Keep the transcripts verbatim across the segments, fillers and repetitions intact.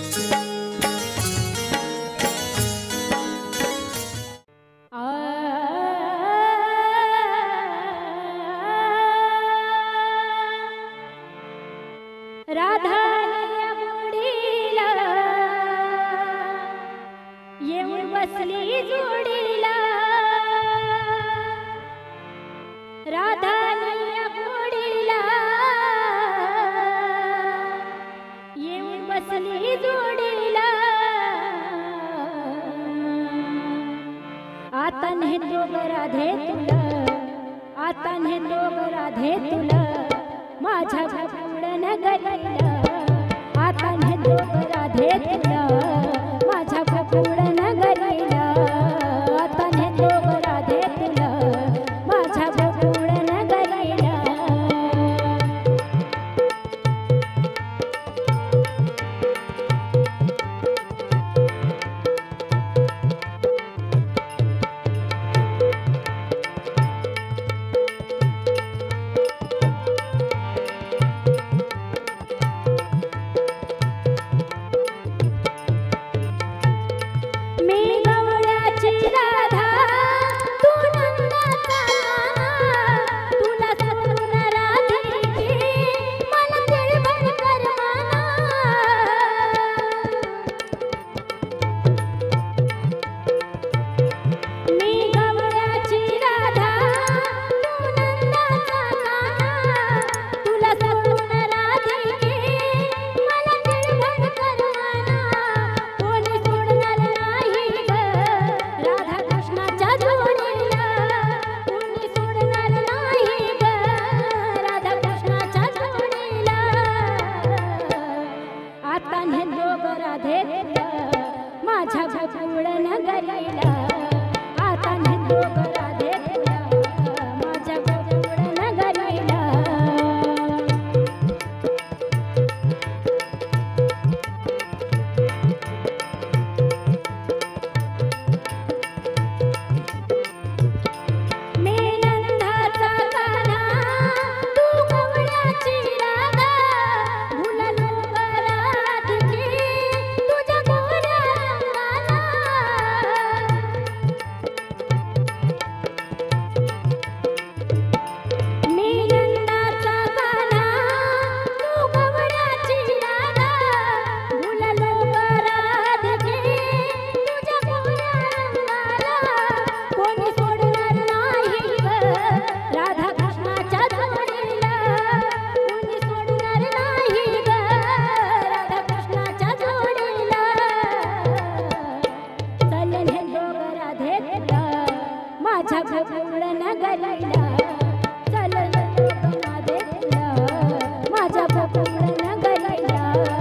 राधानिया गुडीला येऊन बसली जोडीला, राधानिया गुडीला येऊन बसली जोडीला। आता नेतो ग राधे तुला, आता नेतो ग राधे तुला माझ्या गोकुळ नगरीला। आता नेतो ग राधे तुला माझ्या गोकुळ नगरीला। आता नेतो ग राधे तुला माझ्या गोकुळ नगरीला। माझ्या गोकुळ नगरीला। आता नेतो ग राधे तुला माझ्या गोकुळ नगरीला। माझ्या गोकुळ नगरीला चल नेतो ग राधे तुला माझ्या गोकुळ नगरीला।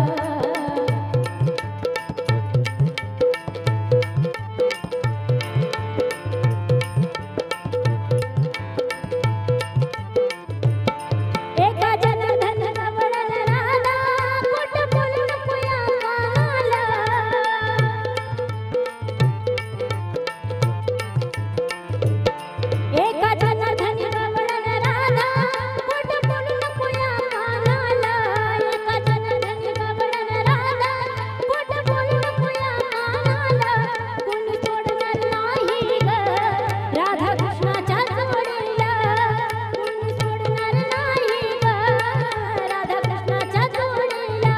एका जनार्दन गवळण राधा कुठ बोलून पुया कानाला। एका जनार्दन गवळण राधा कुठ बोलून पुया कानाला। एका जनार्दन गवळण राधा कुठ बोलून पुया कानाला। कोणी सोडणार नाही ग राधा कृष्णाच्या जोडीला। कोणी सोडणार नाही ग राधा कृष्णाच्या जोडीला।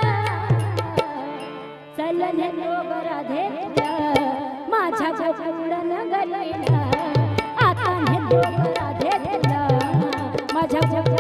चल नेतो ग राधे तुला माझ्या गोकुळ नगरीला। आता नेतो ग राधे तुला माझ्या